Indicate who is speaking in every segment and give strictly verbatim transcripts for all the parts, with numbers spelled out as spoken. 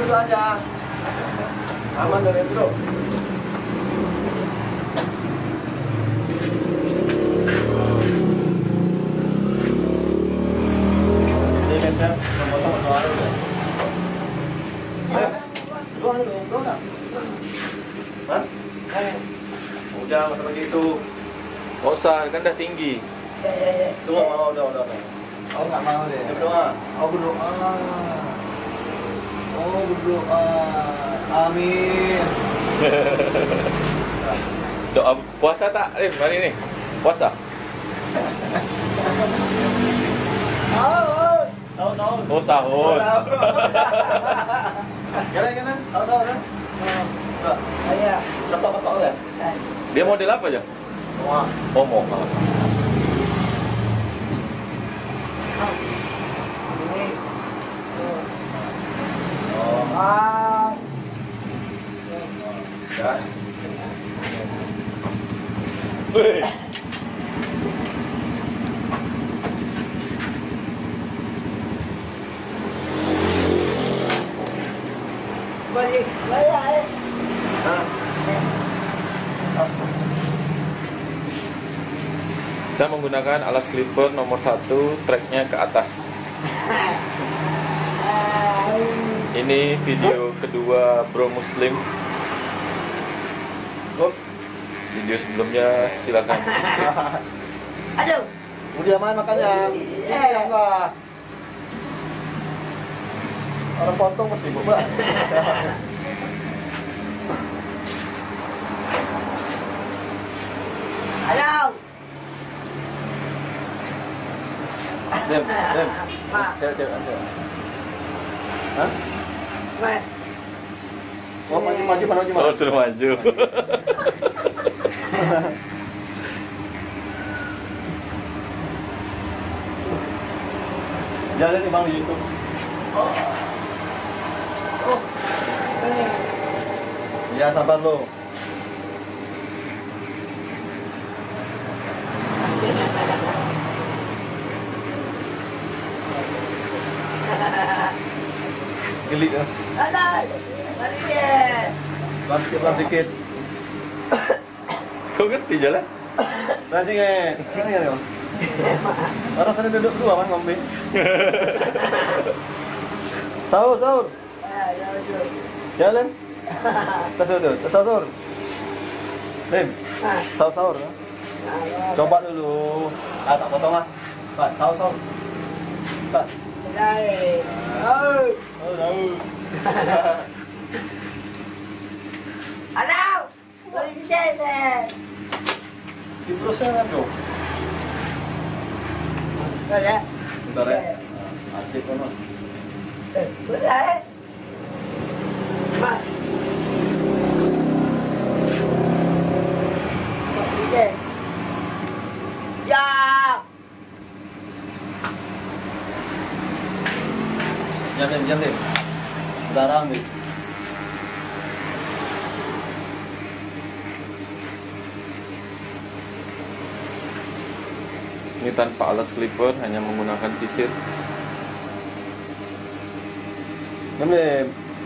Speaker 1: dulu aja. Aman dari bro. Ini guys ya, potong soal udah. Eh, dua dulu, dua enggak? Hah? Eh, udah masa begitu.
Speaker 2: Nggak usah, kan udah tinggi.
Speaker 3: Ya, ya, ya.
Speaker 1: Tunggu, mau udah udah.
Speaker 3: Oh, nggak mau deh.
Speaker 1: Berdoa.
Speaker 3: Oh, berdoa. Oh, berdoa. Amin.
Speaker 2: Doa puasa tak? Eh, mari nih. Puasa.
Speaker 3: Oh,
Speaker 1: Tahu tahu.
Speaker 2: Oh, sahur.
Speaker 1: Gimana gimana? Tahu tahu kan? Enggak.
Speaker 3: saya.
Speaker 1: Ketok-ketok ya?
Speaker 2: Dia model apa aja?
Speaker 1: Wah.
Speaker 2: Oh, moha.
Speaker 3: Ini.
Speaker 1: Oh.
Speaker 3: Ah.
Speaker 1: Ya.
Speaker 2: Wih.
Speaker 3: Balik. Balik.
Speaker 1: Hah?
Speaker 2: Saya menggunakan alas clipper nomor satu, tracknya ke atas. Ini video kedua Bro Muslim.
Speaker 1: Oh.
Speaker 2: Video sebelumnya silakan.
Speaker 3: Aduh.
Speaker 1: Udah aman makanya. Iya lah. Orang potong mesti buka.
Speaker 3: Halo.
Speaker 1: Dem, dem.
Speaker 3: Mak.
Speaker 1: Cek, cek, cek. Hah?
Speaker 3: Mak.
Speaker 1: Oh, maju, maju, maju,
Speaker 2: Oh,
Speaker 1: maju.
Speaker 2: suruh maju.
Speaker 1: Jalan nih bang di YouTube.
Speaker 3: Oh. Oh. Ini.
Speaker 1: Ya sabar lo. Gelik ya.
Speaker 3: Halo. Mari deh.
Speaker 1: Pelan sedikit, pelan sedikit.
Speaker 2: Kau ngerti jalan?
Speaker 1: Pelan sedikit. Mana ya bang? Orang sana duduk dua kan ngombe. Sahur, sahur.
Speaker 3: Ah, ya betul.
Speaker 1: Jalan. Tas dulu, tas sahur. Lim,
Speaker 3: Ah.
Speaker 1: sahur sahur.
Speaker 3: Ah,
Speaker 1: Coba dulu. Ah, tak potong ah. Pak, sahur sahur. Pak.
Speaker 3: Dari. Oh.
Speaker 1: Oh, sahur.
Speaker 3: Halo. Mari deh.
Speaker 1: Di proses kan dong.
Speaker 3: Ada.
Speaker 1: Bentar ya. Asik kono.
Speaker 3: Eh, boleh. Mak. Mari deh. Ya.
Speaker 1: Jangan, jangan. Darang nih.
Speaker 2: Ini tanpa alas clipper, hanya menggunakan sisir.
Speaker 1: Jangan.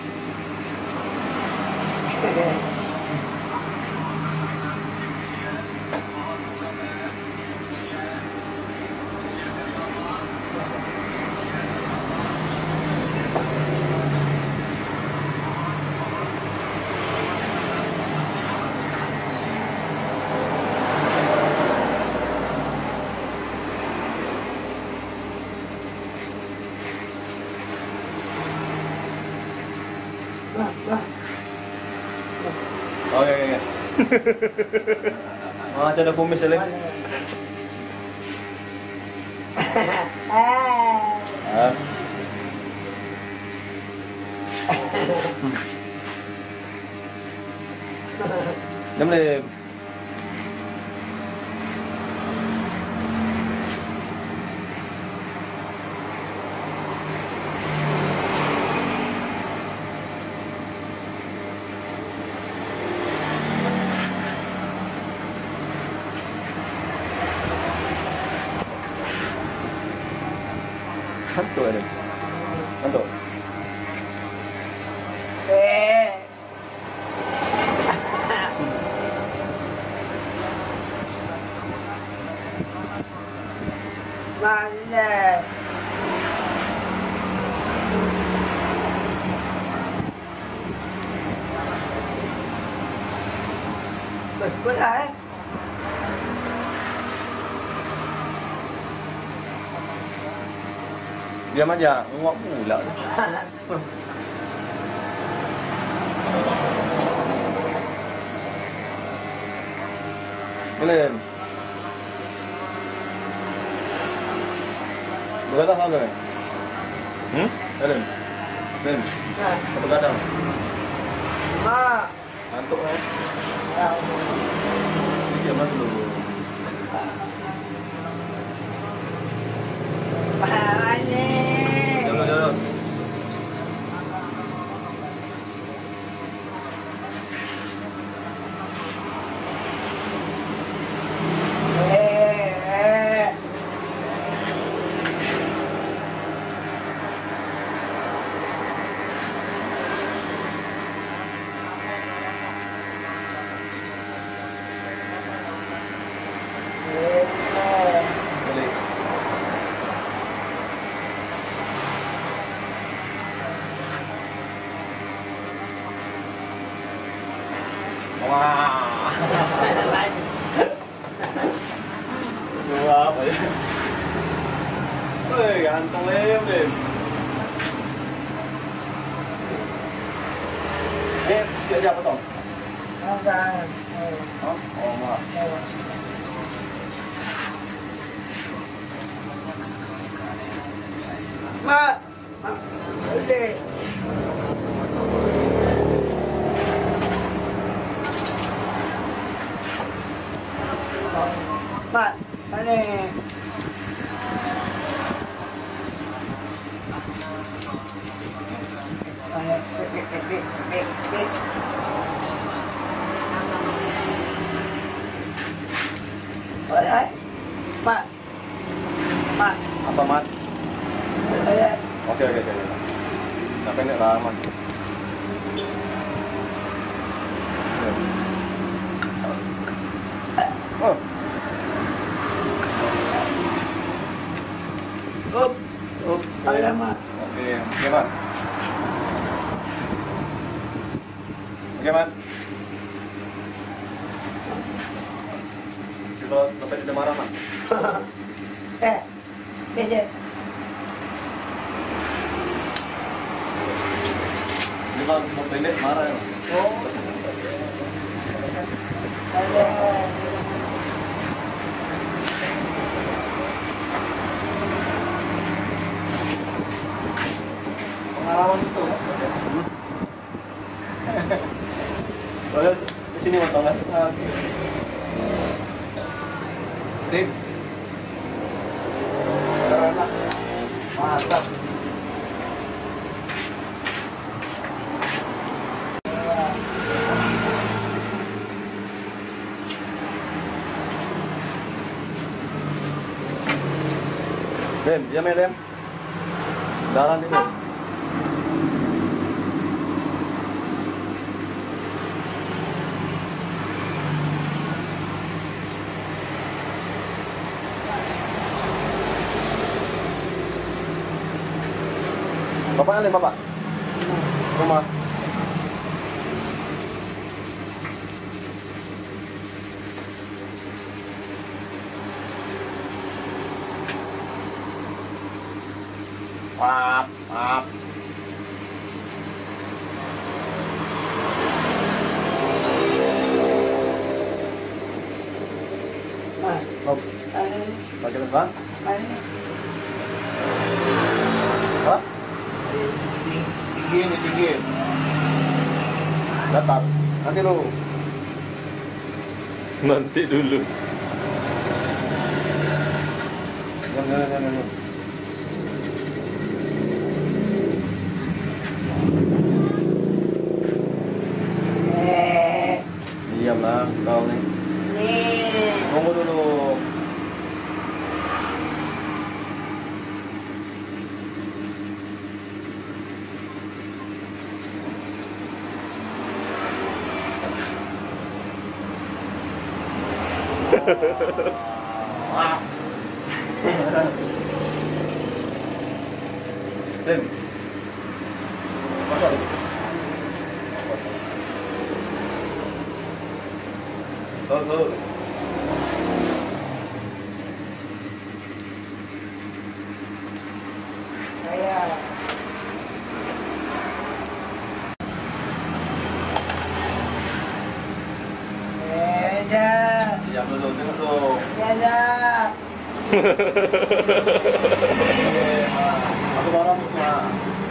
Speaker 1: Oke, oke, oke. Oh, ada kumis ya, Lim?
Speaker 3: Eh.
Speaker 1: Ah. Jam Lim. Hantu ada. Hantu.
Speaker 3: Eh. Mana? Betul lah.
Speaker 2: Diam aja, nguap pula tu. Boleh. Begadang apa ni? Hmm? Ellen. Ben. Apa begadang?
Speaker 3: Mak.
Speaker 2: Ngantuk eh?
Speaker 3: Tahu.
Speaker 2: Diam lah dulu.
Speaker 3: Mana?
Speaker 2: Jalan, jalan.
Speaker 3: Eh.
Speaker 2: Boleh. Wah. Dua apa ya? Woi, ganteng lem lem. Eh, sikit aja potong.
Speaker 3: Jangan.
Speaker 2: Oh, oh mak.
Speaker 3: Mak. Mak. Okey. Mak, mana? Mana? Bek, bek, bek, bek, bek. Alright. Mak. Mak.
Speaker 2: Apa mat?
Speaker 3: Alright.
Speaker 2: Okey okey okey. Nak pendek lah mat. Oh.
Speaker 3: Up.
Speaker 2: Oh.
Speaker 3: Alamak.
Speaker 2: Okey, okey mat. Okey mat. Kita sampai dia marah mat.
Speaker 3: Eh. Beda.
Speaker 2: Dia kalau mau pendek marah ya.
Speaker 3: Oh. Alright.
Speaker 2: Pengalaman itu. Boleh di sini potong kan? Oke. Sip.
Speaker 3: Mantap.
Speaker 2: Lem, diam ya Lem. Darah ni Lem. Bapak Lem, Bapak. Rumah. Maaf, maaf.
Speaker 3: Mak.
Speaker 2: Oh,
Speaker 3: Mana?
Speaker 2: bagi lepas.
Speaker 3: Mana?
Speaker 2: Hah? Tinggi ni, tinggi. Datar. Nanti dulu. Nanti dulu. Jangan, jangan, jangan, jangan.
Speaker 3: Eh.
Speaker 2: Diamlah kau ni.
Speaker 3: Ni.
Speaker 2: Tunggu dulu.
Speaker 1: Wah. Dem. Masuk. Tuh, tuh.
Speaker 3: Saya. Beda.
Speaker 1: Diam dulu, tengok dulu.
Speaker 3: Beda.
Speaker 1: Eh, ah. Aku barang itu, ah.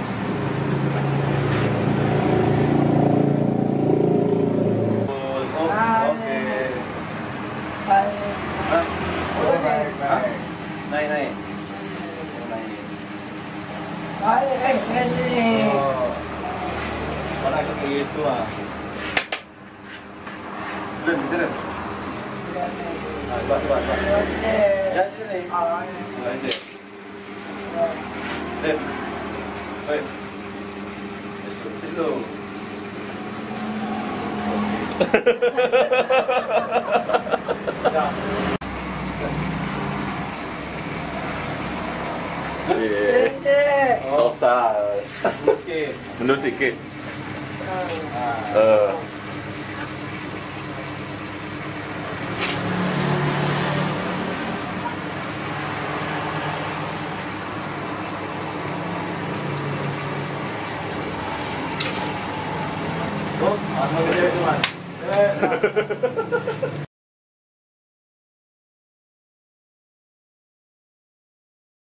Speaker 1: Oh, oke.
Speaker 3: Baik.
Speaker 1: Hah?
Speaker 3: Baik,
Speaker 1: Hah? Naik, naik. Oh, naik.
Speaker 3: Baik, baik, baik.
Speaker 1: Oh. Mana aku kayak gitu, ah. Dem, bisa, Dem? Ah, coba, coba, coba. Ya, sini. Coba aja. Dem. Hei. Itu, itu. Ya.
Speaker 2: Iya. Nggak usah.
Speaker 1: Oke.
Speaker 2: Mundur sedikit.
Speaker 1: Ah.
Speaker 2: Eh.
Speaker 1: Oh, anu gede itu, Mas. Eh, nah.